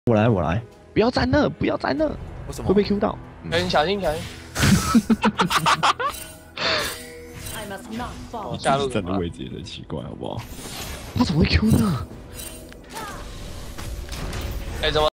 我来，不要站那，不要站那， 为什么会被 Q 到。 哎，你小心小心。哦，下路站的位置也很奇怪，好不好？他怎么会 Q 呢？ 哎，怎么？